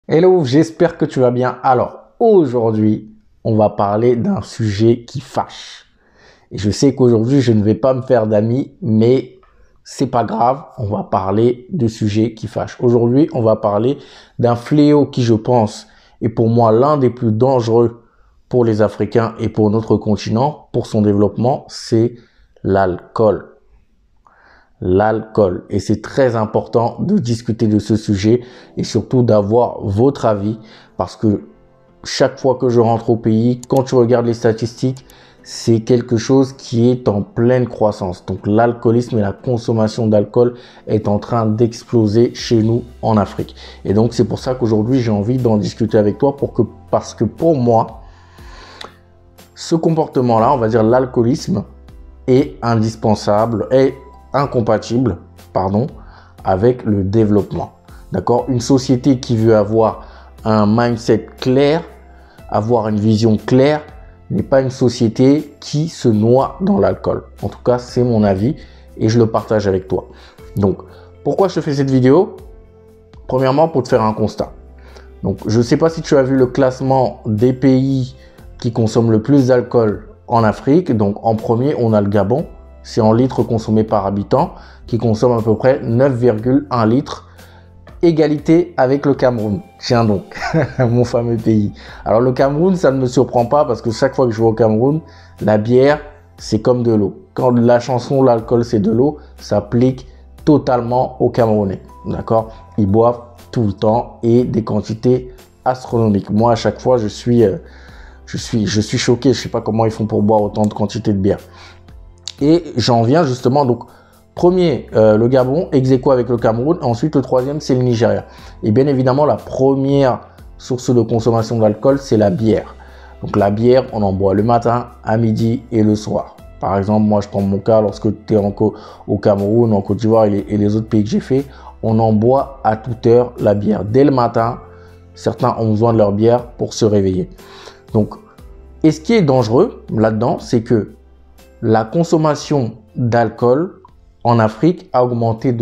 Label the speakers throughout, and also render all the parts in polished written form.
Speaker 1: Hello, j'espère que tu vas bien. Alors, aujourd'hui, on va parler d'un sujet qui fâche. Et je sais qu'aujourd'hui, je ne vais pas me faire d'amis, mais c'est pas grave, on va parler de sujets qui fâchent. Aujourd'hui, on va parler d'un fléau qui, je pense, est pour moi l'un des plus dangereux pour les Africains et pour notre continent, pour son développement, c'est l'alcool. L'alcool. Et c'est très important de discuter de ce sujet et surtout d'avoir votre avis parce que chaque fois que je rentre au pays, quand tu regardes les statistiques, c'est quelque chose qui est en pleine croissance. Donc l'alcoolisme et la consommation d'alcool est en train d'exploser chez nous en Afrique. Et donc c'est pour ça qu'aujourd'hui j'ai envie d'en discuter avec toi parce que pour moi, ce comportement-là, on va dire l'alcoolisme, est indispensable, est incompatible, pardon, avec le développement. D'accord? Une société qui veut avoir un mindset clair, avoir une vision claire, n'est pas une société qui se noie dans l'alcool. En tout cas, c'est mon avis et je le partage avec toi. Donc, pourquoi je te fais cette vidéo? Premièrement, pour te faire un constat. Donc, je ne sais pas si tu as vu le classement des pays qui consomment le plus d'alcool en Afrique. Donc, en premier, on a le Gabon. C'est en litres consommés par habitant, qui consomme à peu près 9,1 litres. Égalité avec le Cameroun. Tiens donc, mon fameux pays. Alors le Cameroun, ça ne me surprend pas parce que chaque fois que je vais au Cameroun, la bière, c'est comme de l'eau. Quand la chanson, l'alcool, c'est de l'eau, ça s'applique totalement aux Camerounais. D'accord? Ils boivent tout le temps et des quantités astronomiques. Moi, à chaque fois, je suis choqué. Je ne sais pas comment ils font pour boire autant de quantité de bière. Et j'en viens justement, donc, premier, le Gabon, ex aequo avec le Cameroun. Ensuite, le troisième, c'est le Nigeria. Et bien évidemment, la première source de consommation d'alcool, c'est la bière. Donc, la bière, on en boit le matin, à midi et le soir. Par exemple, moi, je prends mon cas, lorsque tu es au Cameroun, en Côte d'Ivoire et les autres pays que j'ai fait, on en boit à toute heure la bière. Dès le matin, certains ont besoin de leur bière pour se réveiller. Donc, et ce qui est dangereux là-dedans, c'est que la consommation d'alcool en Afrique a augmenté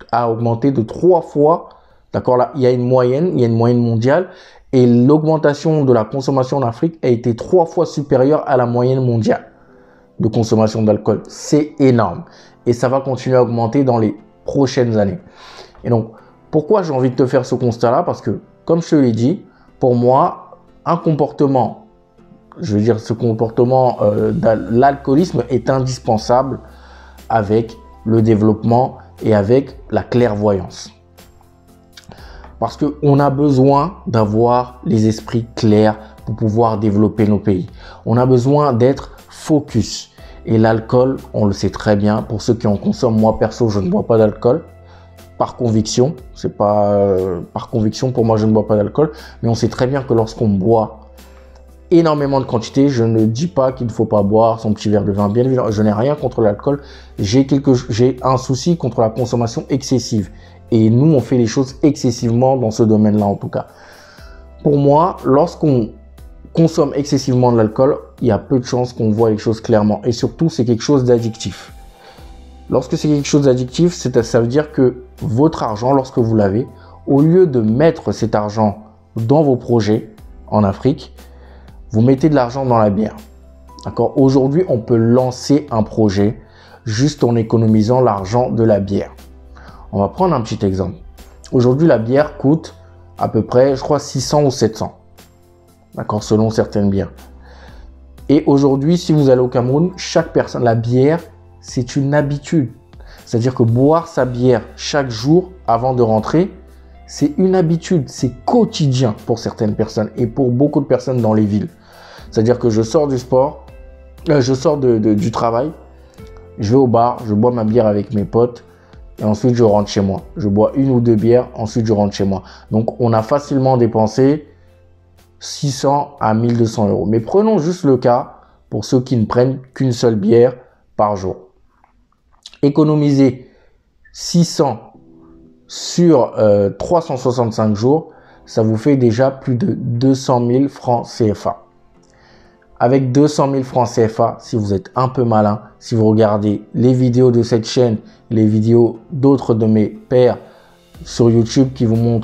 Speaker 1: de 3 fois. D'accord, là, il y a une moyenne mondiale et l'augmentation de la consommation en Afrique a été 3 fois supérieure à la moyenne mondiale de consommation d'alcool. C'est énorme et ça va continuer à augmenter dans les prochaines années. Et donc, pourquoi j'ai envie de te faire ce constat-là? Parce que, comme je te l'ai dit, pour moi, un comportement, je veux dire, ce comportement de l'alcoolisme est indispensable avec le développement et avec la clairvoyance. Parce qu'on a besoin d'avoir les esprits clairs pour pouvoir développer nos pays. On a besoin d'être focus. Et l'alcool, on le sait très bien, pour ceux qui en consomment, moi perso, je ne bois pas d'alcool. Par conviction, c'est pas par conviction, pour moi, je ne bois pas d'alcool. Mais on sait très bien que lorsqu'on boit énormément de quantité, je ne dis pas qu'il ne faut pas boire son petit verre de vin. Bien évidemment, je n'ai rien contre l'alcool. J'ai un souci contre la consommation excessive. Et nous, on fait les choses excessivement dans ce domaine-là, en tout cas. Pour moi, lorsqu'on consomme excessivement de l'alcool, il y a peu de chances qu'on voit les choses clairement. Et surtout, c'est quelque chose d'addictif. Lorsque c'est quelque chose d'addictif, ça veut dire que votre argent, lorsque vous l'avez, au lieu de mettre cet argent dans vos projets en Afrique, vous mettez de l'argent dans la bière. D'accord? Aujourd'hui, on peut lancer un projet juste en économisant l'argent de la bière. On va prendre un petit exemple. Aujourd'hui, la bière coûte à peu près, je crois, 600 ou 700. D'accord? Selon certaines bières. Et aujourd'hui, si vous allez au Cameroun, chaque personne, la bière, c'est une habitude. C'est-à-dire que boire sa bière chaque jour avant de rentrer, c'est une habitude, c'est quotidien pour certaines personnes et pour beaucoup de personnes dans les villes. C'est-à-dire que je sors du sport, je sors du travail, je vais au bar, je bois ma bière avec mes potes et ensuite je rentre chez moi. Je bois une ou deux bières, ensuite je rentre chez moi. Donc on a facilement dépensé 600 à 1200 euros. Mais prenons juste le cas pour ceux qui ne prennent qu'une seule bière par jour. Économiser 600 sur 365 jours, ça vous fait déjà plus de 200 000 francs CFA. Avec 200 000 francs CFA, si vous êtes un peu malin, si vous regardez les vidéos de cette chaîne, les vidéos d'autres de mes pairs sur YouTube qui vous montrent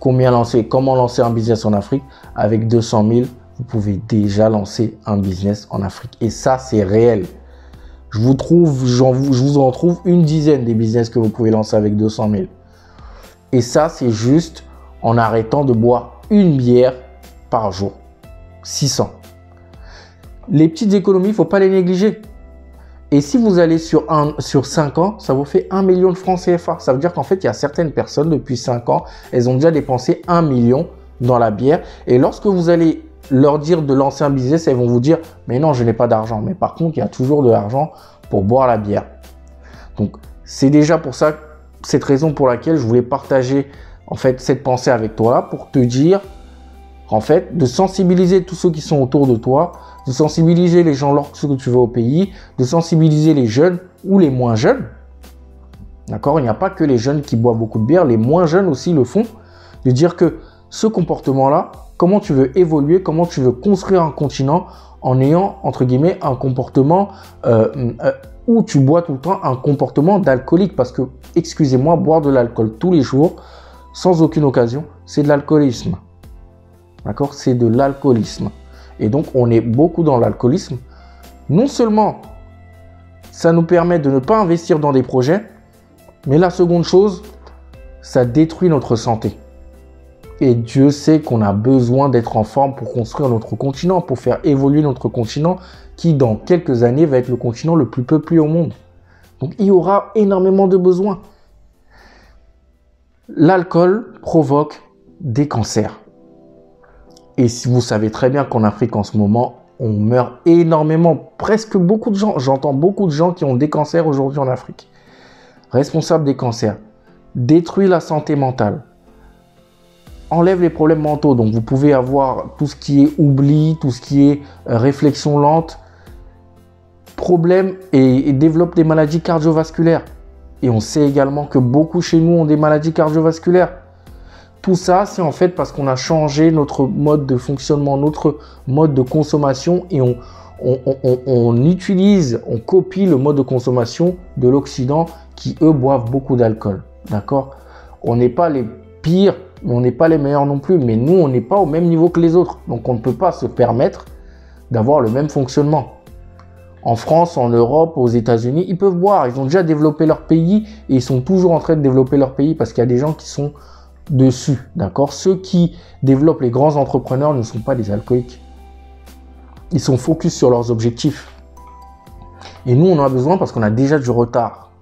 Speaker 1: comment lancer un business en Afrique. Avec 200 000, vous pouvez déjà lancer un business en Afrique. Et ça, c'est réel. Je vous en trouve une dizaine des business que vous pouvez lancer avec 200 000. Et ça, c'est juste en arrêtant de boire une bière par jour. 600. Les petites économies, il ne faut pas les négliger. Et si vous allez sur 5 ans, ça vous fait 1 million de francs CFA. Ça veut dire qu'en fait, il y a certaines personnes, depuis 5 ans, elles ont déjà dépensé 1 million dans la bière. Et lorsque vous allez leur dire de lancer un business, elles vont vous dire « Mais non, je n'ai pas d'argent. » Mais par contre, il y a toujours de l'argent pour boire la bière. Donc, c'est déjà pour ça, cette raison pour laquelle je voulais partager en fait cette pensée avec toi là, pour te dire en fait de sensibiliser tous ceux qui sont autour de toi, de sensibiliser les gens lorsque tu vas au pays, de sensibiliser les jeunes ou les moins jeunes. D'accord? Il n'y a pas que les jeunes qui boivent beaucoup de bière, les moins jeunes aussi le font. De dire que ce comportement-là, comment tu veux évoluer, comment tu veux construire un continent en ayant, entre guillemets, un comportement où tu bois tout le temps, un comportement d'alcoolique. Parce que, excusez-moi, boire de l'alcool tous les jours, sans aucune occasion, c'est de l'alcoolisme. D'accord? C'est de l'alcoolisme. Et donc, on est beaucoup dans l'alcoolisme. Non seulement, ça nous permet de ne pas investir dans des projets, mais la seconde chose, ça détruit notre santé. Et Dieu sait qu'on a besoin d'être en forme pour construire notre continent, pour faire évoluer notre continent qui, dans quelques années, va être le continent le plus peuplé au monde. Donc, il y aura énormément de besoins. L'alcool provoque des cancers. Et si vous savez très bien qu'en Afrique, en ce moment, on meurt énormément. Presque beaucoup de gens, j'entends beaucoup de gens qui ont des cancers aujourd'hui en Afrique. Responsable des cancers. Détruit la santé mentale. Enlève les problèmes mentaux. Donc, vous pouvez avoir tout ce qui est oubli, tout ce qui est réflexion lente, problème et développe des maladies cardiovasculaires. Et on sait également que beaucoup chez nous ont des maladies cardiovasculaires. Tout ça, c'est en fait parce qu'on a changé notre mode de fonctionnement, notre mode de consommation et on copie le mode de consommation de l'Occident qui, eux, boivent beaucoup d'alcool. D'accord? On n'est pas les pires, mais on n'est pas les meilleurs non plus. Mais nous, on n'est pas au même niveau que les autres. Donc, on ne peut pas se permettre d'avoir le même fonctionnement. En France, en Europe, aux États-Unis, ils peuvent boire. Ils ont déjà développé leur pays et ils sont toujours en train de développer leur pays parce qu'il y a des gens qui sont dessus. D'accord? Ceux qui développent les grands entrepreneurs ne sont pas des alcooliques. Ils sont focus sur leurs objectifs. Et nous, on en a besoin parce qu'on a déjà du retard.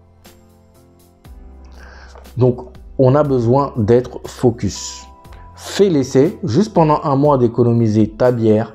Speaker 1: Donc, on a besoin d'être focus. Fais l'essai, juste pendant un mois d'économiser ta bière,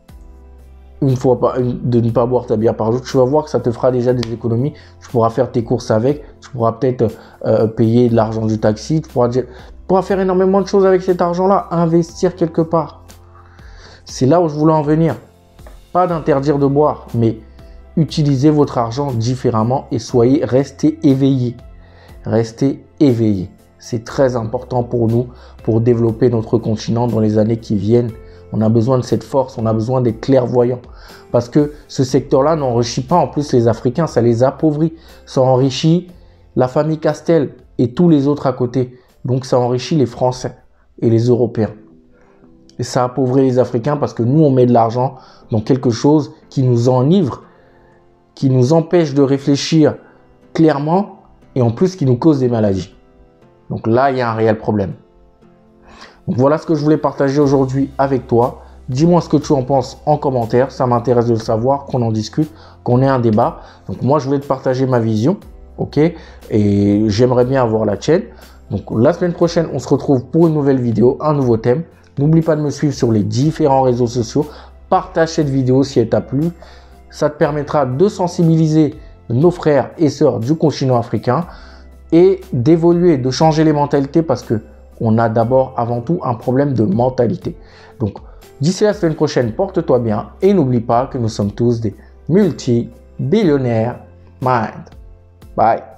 Speaker 1: de ne pas boire ta bière par jour, tu vas voir que ça te fera déjà des économies. Tu pourras faire tes courses avec, tu pourras peut-être payer de l'argent du taxi, tu pourras faire énormément de choses avec cet argent-là, investir quelque part. C'est là où je voulais en venir. Pas d'interdire de boire, mais utilisez votre argent différemment et restez éveillés. Restez éveillés. C'est très important pour nous, pour développer notre continent dans les années qui viennent. On a besoin de cette force, on a besoin d'être clairvoyants. Parce que ce secteur-là n'enrichit pas en plus les Africains, ça les appauvrit. Ça enrichit la famille Castel et tous les autres à côté. Donc ça enrichit les Français et les Européens. Et ça appauvrit les Africains parce que nous, on met de l'argent dans quelque chose qui nous enivre, qui nous empêche de réfléchir clairement et en plus qui nous cause des maladies. Donc là, il y a un réel problème. Donc voilà ce que je voulais partager aujourd'hui avec toi. Dis-moi ce que tu en penses en commentaire. Ça m'intéresse de le savoir, qu'on en discute, qu'on ait un débat. Donc moi, je voulais te partager ma vision. Ok? Et j'aimerais bien avoir la tienne. Donc la semaine prochaine, on se retrouve pour une nouvelle vidéo, un nouveau thème. N'oublie pas de me suivre sur les différents réseaux sociaux. Partage cette vidéo si elle t'a plu. Ça te permettra de sensibiliser nos frères et sœurs du continent africain et d'évoluer, de changer les mentalités parce que on a d'abord, avant tout, un problème de mentalité. Donc, d'ici la semaine prochaine, porte-toi bien et n'oublie pas que nous sommes tous des multi-billionnaires mind. Bye.